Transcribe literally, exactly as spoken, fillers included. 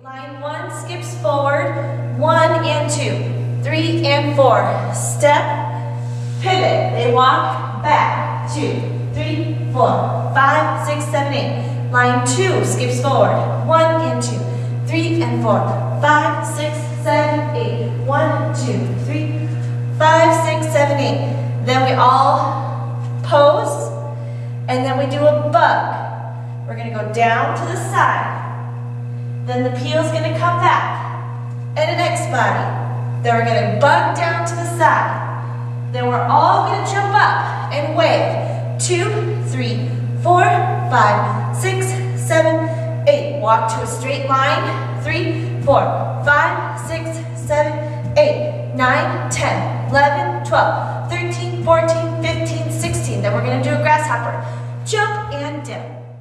Line one skips forward, one and two, three and four. Step, pivot. They walk back, two, three, four, five, six, seven, eight. Line two skips forward, one and two, three and four, five, six, seven, eight. One, two, three, five, six, seven, eight. Then we all pose, and then we do a bug. We're gonna go down to the side. Then the peel's gonna come back, and an X body. Then we're gonna bug down to the side. Then we're all gonna jump up and wave. Two, three, four, five, six, seven, eight. Walk to a straight line. Three, four, five, six, seven, eight, nine, ten, eleven, twelve, thirteen, fourteen, fifteen, sixteen. Then we're gonna do a grasshopper. Jump and dip.